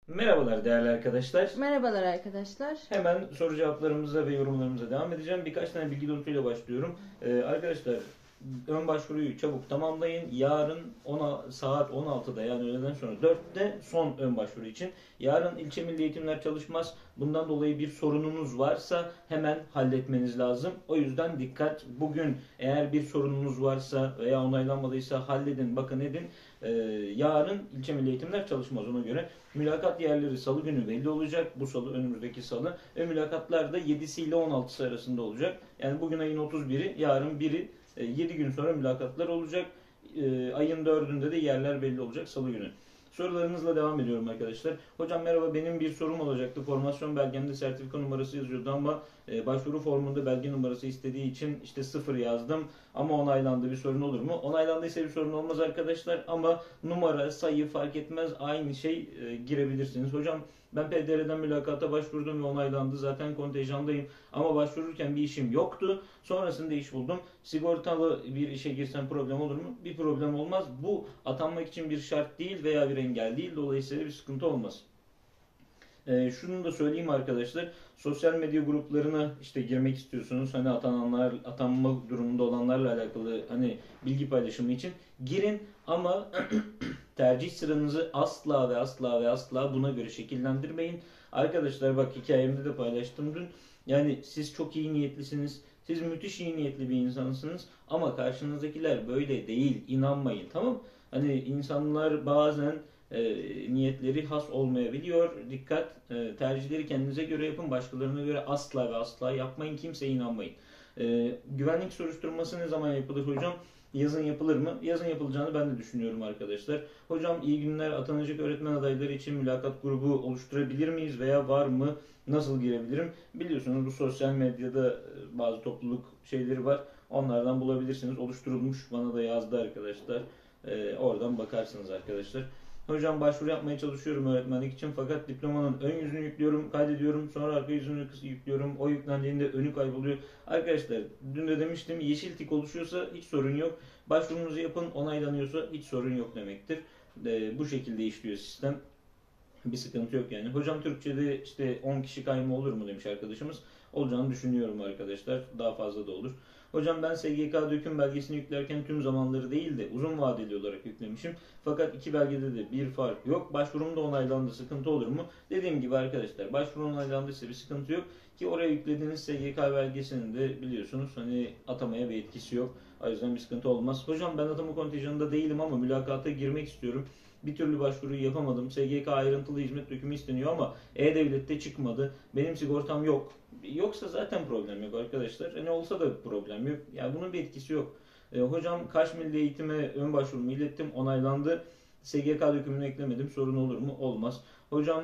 Merhabalar değerli arkadaşlar. Merhabalar arkadaşlar. Hemen soru cevaplarımıza ve yorumlarımıza devam edeceğim. Birkaç tane bilgi notuyla başlıyorum. Arkadaşlar ön başvuruyu çabuk tamamlayın. Yarın saat 16'da yani öğleden sonra 4'te son ön başvuru için. Yarın ilçe milli eğitimler çalışmaz. Bundan dolayı bir sorununuz varsa hemen halletmeniz lazım. O yüzden dikkat. Bugün eğer bir sorununuz varsa veya onaylanmadıysa halledin, bakın edin. Yarın ilçe milli eğitimler çalışmaz ona göre. Mülakat yerleri salı günü belli olacak. Bu salı, önümüzdeki salı. Ve mülakatlar da 7'si ile 16'sı arasında olacak. Yani bugün ayın 31'i, yarın 1'i, 7 gün sonra mülakatlar olacak. Ayın 4'ünde de yerler belli olacak salı günü. Sorularınızla devam ediyorum arkadaşlar. Hocam merhaba, benim bir sorum olacaktı. Formasyon belgemde sertifika numarası yazıyordu ama başvuru formunda belge numarası istediği için işte 0 yazdım ama onaylandı, bir sorun olur mu? Onaylandıysa bir sorun olmaz arkadaşlar ama numara, sayı fark etmez, aynı şey, girebilirsiniz. Hocam ben PDR'den mülakata başvurdum ve onaylandı. Zaten kontenjandayım ama başvururken bir işim yoktu. Sonrasında iş buldum. Sigortalı bir işe girsem problem olur mu? Bir problem olmaz. Bu atanmak için bir şart değil veya bir engel değil. Dolayısıyla bir sıkıntı olmaz. Şunu da söyleyeyim arkadaşlar. Sosyal medya gruplarına işte girmek istiyorsunuz. Hani atananlar, atanma durumunda olanlarla alakalı hani bilgi paylaşımı için girin ama tercih sıranızı asla ve asla ve asla buna göre şekillendirmeyin. Arkadaşlar bak, hikayemde de paylaştım dün. Yani siz çok iyi niyetlisiniz. Siz müthiş iyi niyetli bir insansınız ama karşınızdakiler böyle değil. İnanmayın, tamam? Hani insanlar bazen niyetleri has olmayabiliyor. Dikkat, tercihleri kendinize göre yapın, başkalarına göre asla ve asla yapmayın, kimseye inanmayın. Güvenlik soruşturması ne zaman yapılır hocam? Yazın yapılır mı? Yazın yapılacağını ben de düşünüyorum arkadaşlar. Hocam iyi günler, atanacak öğretmen adayları için mülakat grubu oluşturabilir miyiz veya var mı? Nasıl girebilirim? Biliyorsunuz bu sosyal medyada bazı topluluk şeyleri var. Onlardan bulabilirsiniz. Oluşturulmuş, bana da yazdı arkadaşlar. Oradan bakarsınız arkadaşlar. Hocam başvuru yapmaya çalışıyorum öğretmenlik için fakat diplomanın ön yüzünü yüklüyorum, kaydediyorum, sonra arka yüzünü yüklüyorum. O yüklendiğinde önü kayboluyor. Arkadaşlar dün de demiştim, yeşil tik oluşuyorsa hiç sorun yok. Başvurunuzu yapın, onaylanıyorsa hiç sorun yok demektir. Bu şekilde işliyor sistem. Bir sıkıntı yok yani. Hocam Türkçe'de işte 10 kişi kayma olur mu demiş arkadaşımız. Olacağını düşünüyorum arkadaşlar. Daha fazla da olur. Hocam ben SGK döküm belgesini yüklerken tüm zamanları değil de uzun vadeli olarak yüklemişim. Fakat iki belgede de bir fark yok. Başvurum da onaylandı. Sıkıntı olur mu? Dediğim gibi arkadaşlar, başvuru onaylandıysa bir sıkıntı yok. Ki oraya yüklediğiniz SGK belgesinin de biliyorsunuz hani atamaya bir etkisi yok. O yüzden bir sıkıntı olmaz. Hocam ben atama kontenjanında değilim ama mülakata girmek istiyorum. Bir türlü başvuruyu yapamadım. SGK ayrıntılı hizmet dökümü isteniyor ama E-Devlet'te çıkmadı. Benim sigortam yok. Yoksa zaten problem yok arkadaşlar. Ne olsa da problem yok. Yani bunun bir etkisi yok. Hocam Kaş Milli Eğitim'e ön başvurumu ilettim. Onaylandı. SGK dökümünü eklemedim. Sorun olur mu? Olmaz. Hocam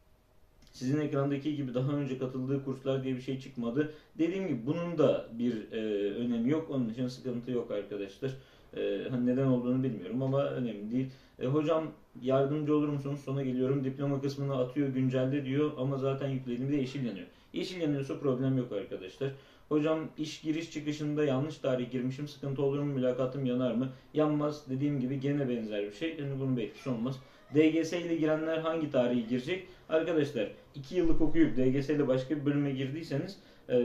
sizin ekrandaki gibi daha önce katıldığı kurslar diye bir şey çıkmadı. Dediğim gibi bunun da bir önemi yok. Onun için sıkıntı yok arkadaşlar. Hani neden olduğunu bilmiyorum ama önemli değil. Hocam yardımcı olur musunuz? Sona geliyorum. Diploma kısmını atıyor, güncelde diyor ama zaten yüklediğimde yeşil yanıyor. Yeşil yanıyorsa problem yok arkadaşlar. Hocam iş giriş çıkışında yanlış tarih girmişim. Sıkıntı olur mu? Mülakatım yanar mı? Yanmaz. Dediğim gibi gene benzer bir şey. Yani bunun bir etkisi olmaz. DGS ile girenler hangi tarihi girecek? Arkadaşlar 2 yıllık okuyup DGS ile başka bir bölüme girdiyseniz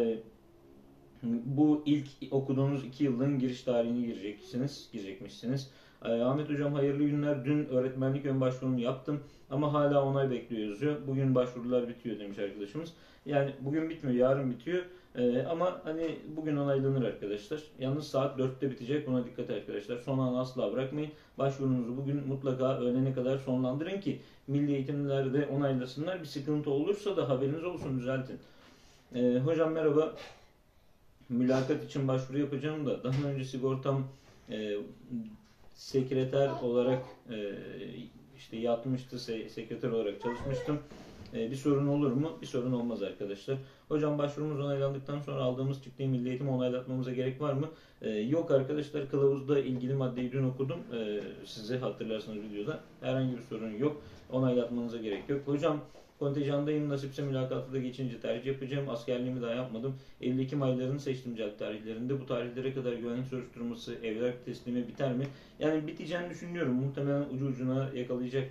bu ilk okuduğunuz 2 yılın giriş tarihini girecekmişsiniz. Ahmet hocam hayırlı günler. Dün öğretmenlik ön başvurumu yaptım ama hala onay bekliyor yazıyor. Bugün başvurular bitiyor demiş arkadaşımız. Yani bugün bitmiyor, yarın bitiyor. Ama hani bugün onaylanır arkadaşlar. Yalnız saat 4'te bitecek. Buna dikkat arkadaşlar. Son an asla bırakmayın. Başvurunuzu bugün mutlaka öğlene kadar sonlandırın ki milli eğitimlerde onaylasınlar. Bir sıkıntı olursa da haberiniz olsun, düzeltin. Hocam merhaba. Mülakat için başvuru yapacağım da daha önce sigortam e, sekreter olarak işte yatmıştı, sekreter olarak çalışmıştım. Bir sorun olur mu? Bir sorun olmaz arkadaşlar. Hocam başvurumuz onaylandıktan sonra aldığımız çıktığı milli eğitimi onaylatmamıza gerek var mı? Yok arkadaşlar, kılavuzda ilgili maddeyi dün okudum. Size hatırlarsanız videoda. Herhangi bir sorun yok. Onaylatmanıza gerek yok. Hocam kontenjandayım. Nasipse mülakatı da geçince tercih yapacağım. Askerliğimi daha yapmadım. Eylül-Ekim aylarını seçtim celp tarihlerinde. Bu tarihlere kadar güvenlik soruşturması, evrak teslimi biter mi? Yani biteceğini düşünüyorum. Muhtemelen ucu ucuna yakalayacaktır.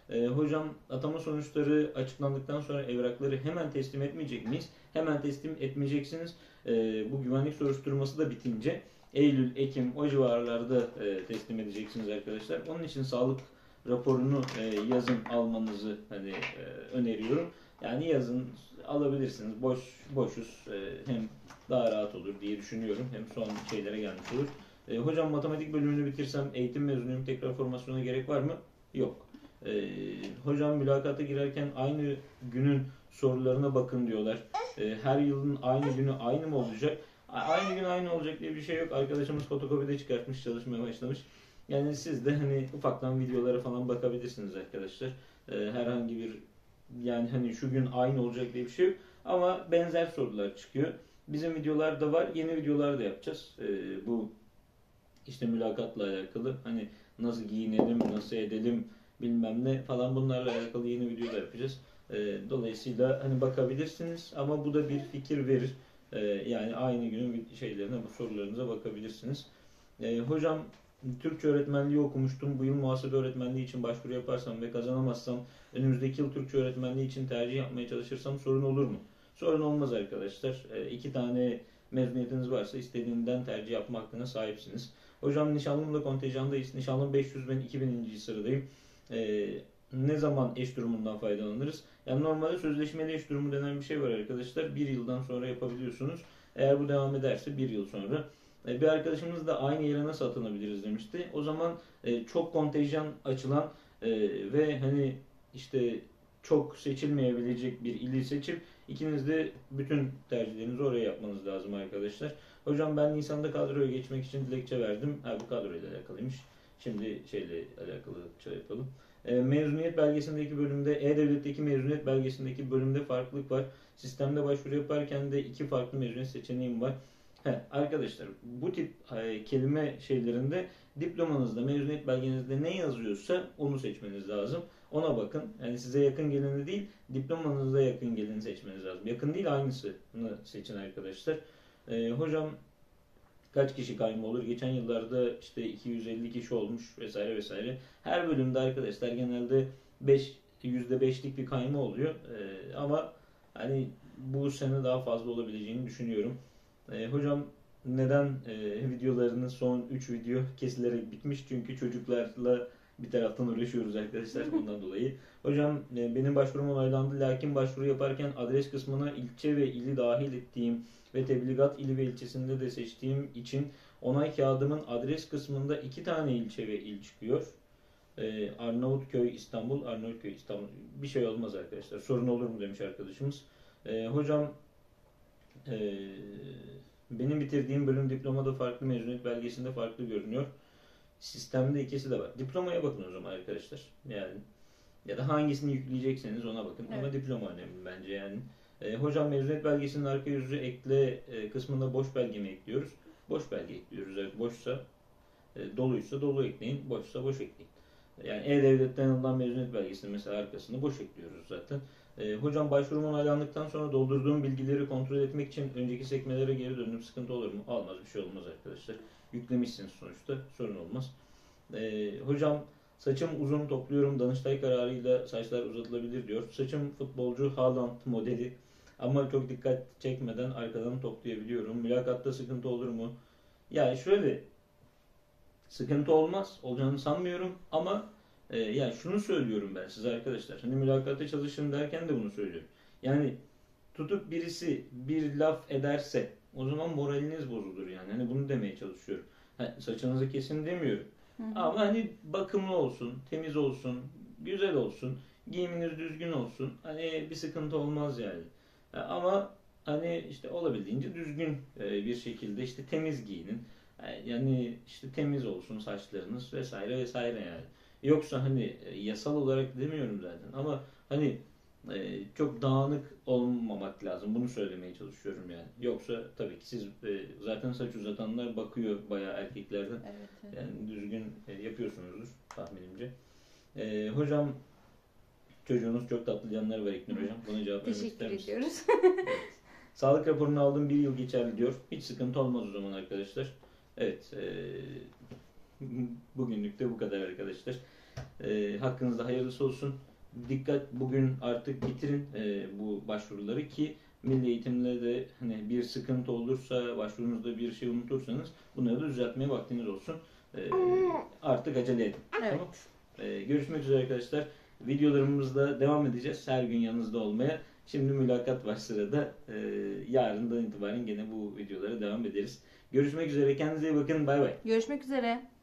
Hocam atama sonuçları açıklandıktan sonra evrakları hemen teslim etmeyecek miyiz? Hemen teslim etmeyeceksiniz. Bu güvenlik soruşturması da bitince Eylül, Ekim o civarlarda teslim edeceksiniz arkadaşlar. Onun için sağlık raporunu yazın almanızı öneriyorum. Yani yazın alabilirsiniz. Boşuz. Hem daha rahat olur diye düşünüyorum. Hem son şeylere gelmiş olur. Hocam matematik bölümünü bitirsem eğitim mezunuyum. Tekrar formasyona gerek var mı? Yok. Hocam mülakata girerken aynı günün sorularına bakın diyorlar. Her yılın aynı günü aynı mı olacak? Aynı gün aynı olacak diye bir şey yok. Arkadaşımız fotokopide çıkartmış, çalışmaya başlamış. Yani siz de ufaktan videolara falan bakabilirsiniz arkadaşlar. Herhangi bir şu gün aynı olacak diye bir şey yok. Ama benzer sorular çıkıyor. Bizim videolar da var. Yeni videolar da yapacağız. Bu işte mülakatla alakalı. Nasıl giyinelim, nasıl edelim bilmem ne falan bunlarla alakalı yeni videolar yapacağız. Dolayısıyla bakabilirsiniz ama bu da bir fikir verir. Yani aynı günün şeylerine, bu sorularınıza bakabilirsiniz. Hocam Türkçe öğretmenliği okumuştum. Bu yıl muhasebe öğretmenliği için başvuru yaparsam ve kazanamazsam önümüzdeki yıl Türkçe öğretmenliği için tercih yapmaya çalışırsam sorun olur mu? Sorun olmaz arkadaşlar. 2 tane mezuniyetiniz varsa istediğinden tercih yapma hakkına sahipsiniz. Hocam nişanlımla kontenjandayız. Nişanlım 500, ben 2000. sıradayım. Ne zaman eş durumundan faydalanırız? Yani normalde sözleşmeli eş durumu denen bir şey var arkadaşlar. 1 yıldan sonra yapabiliyorsunuz. Eğer bu devam ederse 1 yıl sonra. Bir arkadaşımız da aynı yere nasıl atanabiliriz demişti. O zaman çok kontenjan açılan ve çok seçilmeyebilecek bir ili seçip ikiniz de bütün tercihlerinizi oraya yapmanız lazım arkadaşlar. Hocam ben Nisan'da kadroya geçmek için dilekçe verdim. Bu kadroyla alakalıymış. Şimdi alakalı şey yapalım. Mezuniyet belgesindeki bölümde, E-Devlet'teki mezuniyet belgesindeki bölümde farklılık var. Sistemde başvuru yaparken de 2 farklı mezuniyet seçeneğim var. Arkadaşlar bu tip kelime şeylerinde diplomanızda, mezuniyet belgenizde ne yazıyorsa onu seçmeniz lazım. Ona bakın. Yani size yakın geleni değil, diplomanıza yakın geleni seçmeniz lazım. Yakın değil, aynısını seçin arkadaşlar. Hocam kaç kişi kayma olur? Geçen yıllarda 250 kişi olmuş vesaire vesaire. Her bölümde arkadaşlar genelde %5'lik bir kayma oluyor. Ama bu sene daha fazla olabileceğini düşünüyorum. Hocam neden videolarının son 3 video kesilerek bitmiş? Çünkü çocuklarla bir taraftan uğraşıyoruz arkadaşlar ondan dolayı. Hocam benim başvurum onaylandı, lakin başvuru yaparken adres kısmına ilçe ve ili dahil ettiğim ve tebligat ili ve ilçesinde de seçtiğim için onay kağıdımın adres kısmında 2 tane ilçe ve il çıkıyor. Arnavutköy, İstanbul, Arnavutköy, İstanbul. Bir şey olmaz arkadaşlar. Sorun olur mu demiş arkadaşımız. Hocam benim bitirdiğim bölüm diplomada farklı, mezuniyet belgesinde farklı görünüyor. Sistemde ikisi de var. Diplomaya bakın o zaman arkadaşlar. Yani ya da hangisini yükleyecekseniz ona bakın. Evet. Ama diploma önemli bence yani. Hocam mezuniyet belgesinin arka yüzü ekle kısmında boş belge mi ekliyoruz? Boş belge ekliyoruz. Evet, boşsa doluysa dolu ekleyin, boşsa boş ekleyin. Yani E-Devlet'ten alınan mezuniyet belgesinin mesela arkasını boş ekliyoruz zaten. Hocam başvurum onaylandıktan sonra doldurduğum bilgileri kontrol etmek için önceki sekmelere geri döndüm. Sıkıntı olur mu? Olmaz, bir şey olmaz arkadaşlar. Yüklemişsiniz sonuçta. Sorun olmaz. Hocam saçım uzun, topluyorum. Danıştay kararıyla saçlar uzatılabilir diyor. Saçım futbolcu Haaland modeli. Ama çok dikkat çekmeden arkadan toplayabiliyorum. Mülakatta sıkıntı olur mu? Yani şöyle, sıkıntı olmaz. Olacağını sanmıyorum ama yani şunu söylüyorum ben size arkadaşlar. Mülakatta çalışın derken de bunu söylüyorum. Yani tutup birisi bir laf ederse o zaman moraliniz bozulur yani. Bunu demeye çalışıyorum. Saçınızı kesin demiyorum. Ama bakımlı olsun, temiz olsun, güzel olsun, giyiminiz düzgün olsun. Bir sıkıntı olmaz yani. Ama olabildiğince düzgün bir şekilde temiz giyinin. Yani temiz olsun saçlarınız vesaire vesaire yani. Yoksa yasal olarak demiyorum zaten ama çok dağınık olmamak lazım. Bunu söylemeye çalışıyorum yani. Yoksa tabii ki siz zaten saç uzatanlar bakıyor bayağı erkeklerden. Evet. Yani düzgün yapıyorsunuzdur tahminimce. Hocam çocuğunuz çok tatlı canlar var İknur hocam. Buna cevap vermek ister misiniz? Teşekkür ediyoruz. Evet. Sağlık raporunu aldım, 1 yıl geçerli diyor. Hiç sıkıntı olmaz o zaman arkadaşlar. Evet. Bugünlük de bu kadar arkadaşlar. Hakkınızda hayırlısı olsun. Dikkat, bugün artık bitirin bu başvuruları ki milli eğitimde de hani bir sıkıntı olursa, başvurunuzda bir şey unutursanız bunları da düzeltmeye vaktiniz olsun. Artık acele edin. Evet. Tamam. Görüşmek üzere arkadaşlar. Videolarımızda devam edeceğiz. Her gün yanınızda olmaya. Şimdi mülakat var sırada. Yarından itibaren gene bu videolara devam ederiz. Görüşmek üzere. Kendinize iyi bakın. Bay bay. Görüşmek üzere.